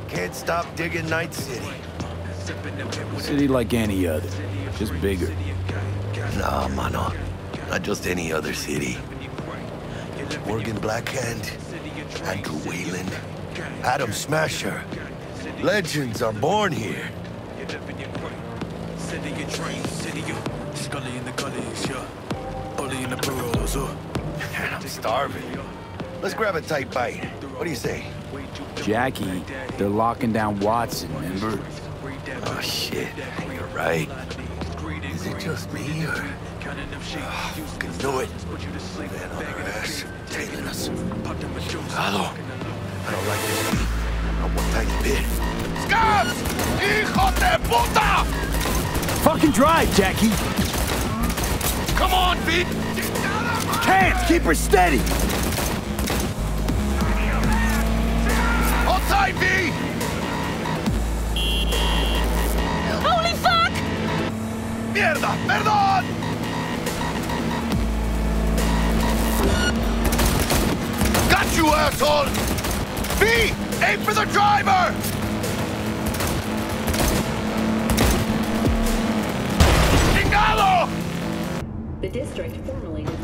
Can't stop digging Night City. City like any other, just bigger. Nah, mano. Not just any other city. Morgan Blackhand, Andrew Wayland, Adam Smasher. Legends are born here. I'm starving. Let's grab a tight bite. What do you say? Jackie, they're locking down Watson, remember? Oh, shit. You're right. Is it just me, or... Oh, fucking knew it. Man on our ass, tailing us. Hello. I don't like this beat. Not one tiny bit. Scabs! Hijo de puta! Fucking drive, Jackie! Come on, Pete! Can't! Keep her steady! Hold tight, V! Holy fuck! Mierda! Perdón! Got you, asshole! V! Aim for the driver! Chingado! The district formally denied.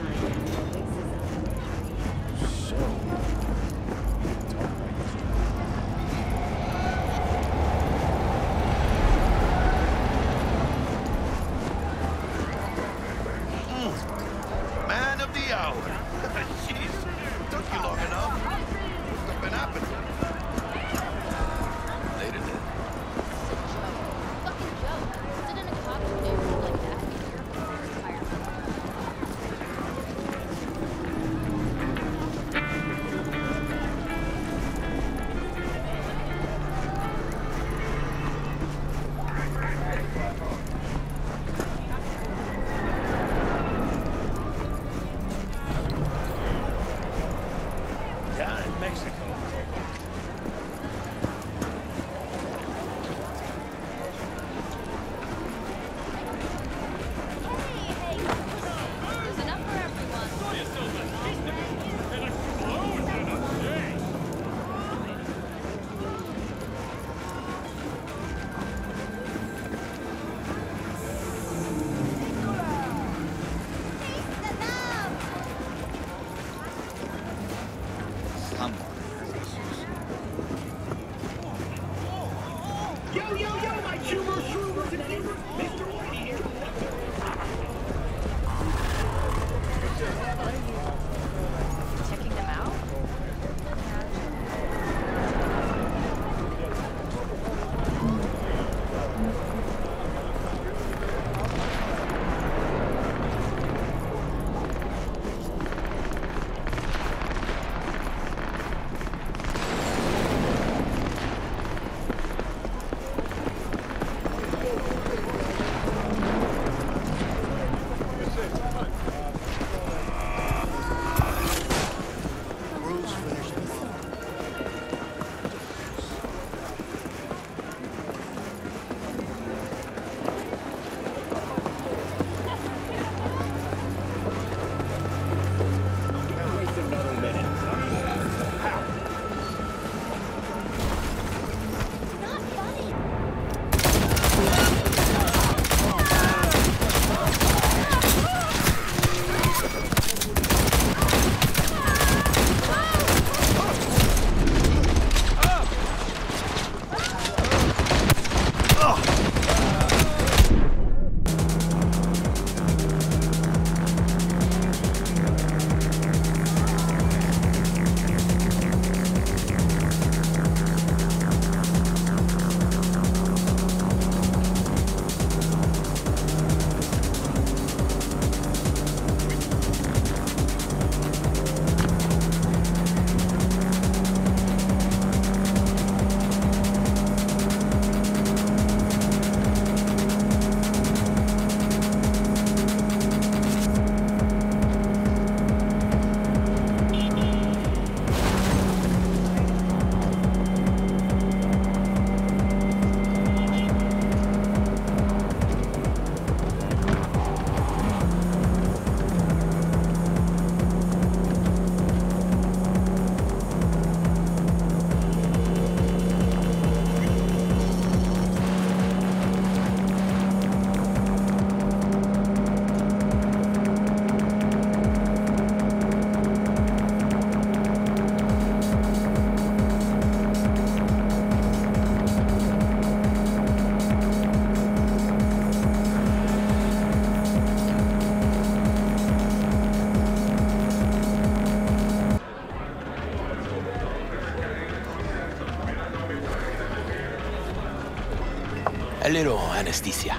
Man of the hour. Jeez, took you long enough. What's been happening? Later then. Fucking joke. Sit in a cop's neighborhood like that. A little anesthesia.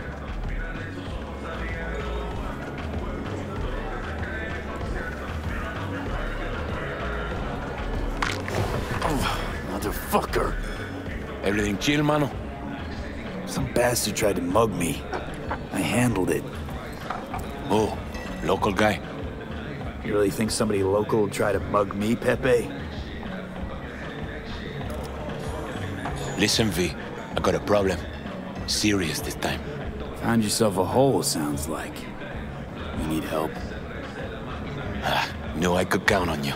Oh, motherfucker. Everything chill, mano? Some bastard tried to mug me. I handled it. Oh, local guy. You really think somebody local will try to mug me, Pepe? Listen, V, I got a problem. Serious this time. Found yourself a hole, sounds like. You need help? Knew I could count on you.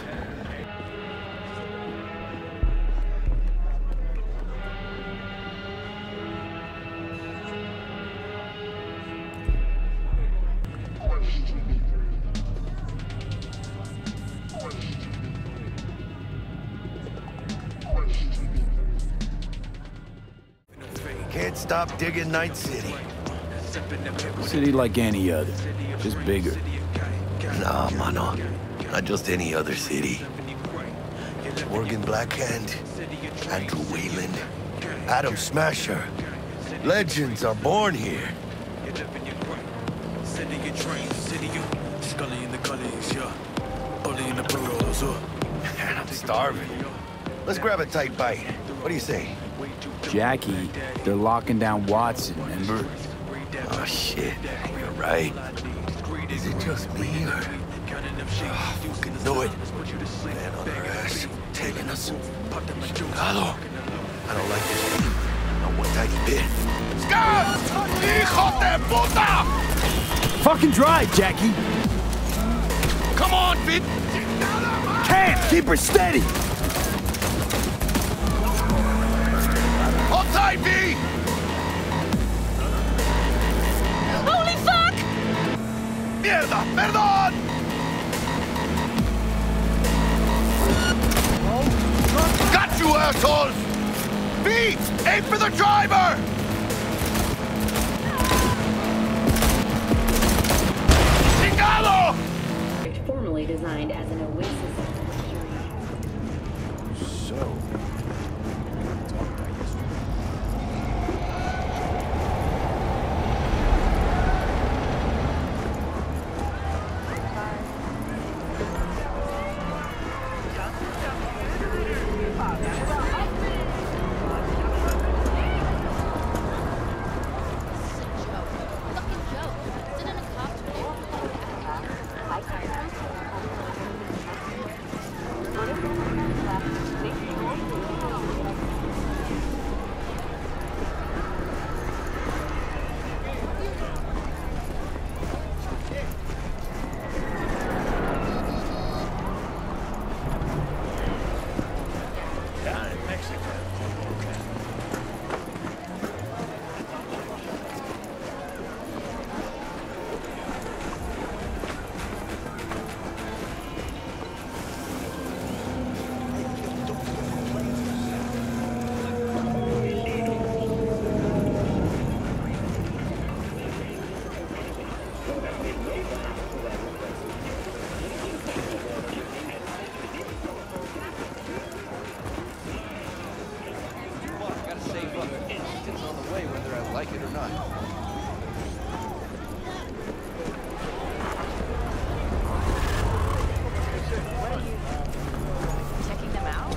Can't stop digging Night City. City like any other, just bigger. Nah, mano. Not just any other city. Morgan Blackhand, Andrew Wayland, Adam Smasher. Legends are born here. Man, I'm starving. Let's grab a tight bite. What do you say? Jackie, they're locking down Watson, remember? Oh, shit. You're right. Is it just me, or... Oh, fucking know it. Man on our ass, tailing us. Chingado. I don't like this game. Not one tiny bit. Scott! Hijo de puta! Fucking drive, Jackie! Come on, Fit! Can't! Keep her steady! Hold tight, V! Holy fuck! Mierda! Perdón! Got you, assholes! V! Aim for the driver! Chingado! Formerly designed as an oasis. So... Checking them out?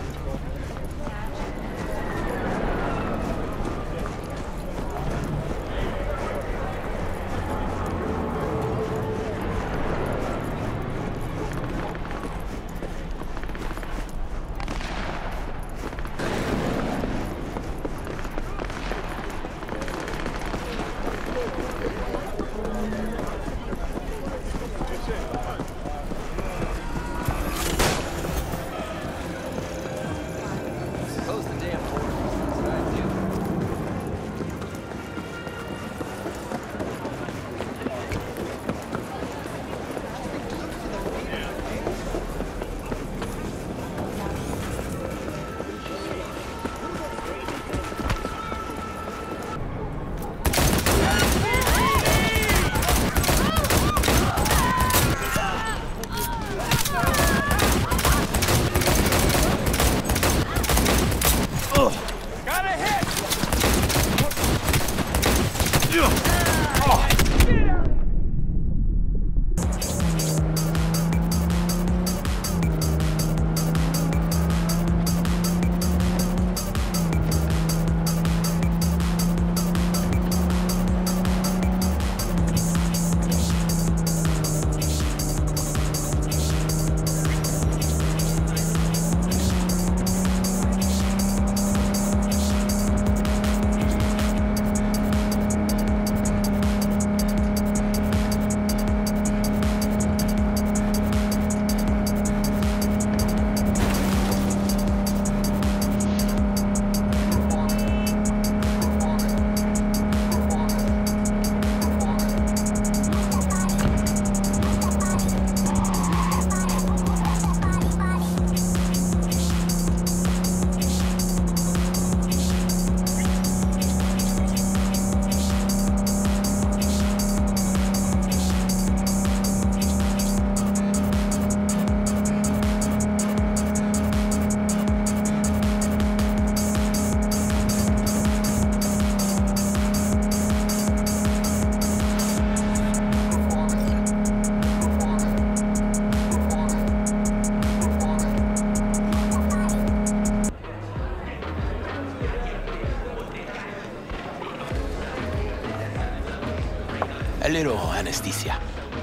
A little anesthesia.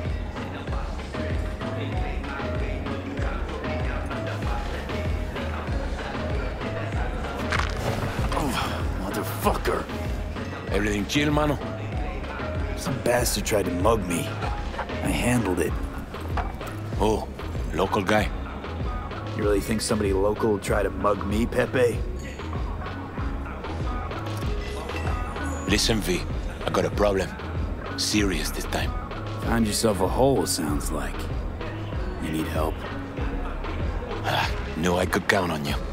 Motherfucker. Everything chill, mano? Some bastard tried to mug me. I handled it. Oh, local guy. You really think somebody local will try to mug me, Pepe? Listen, V, I got a problem. Serious this time. Found yourself a hole, sounds like. You need help? Knew I could count on you.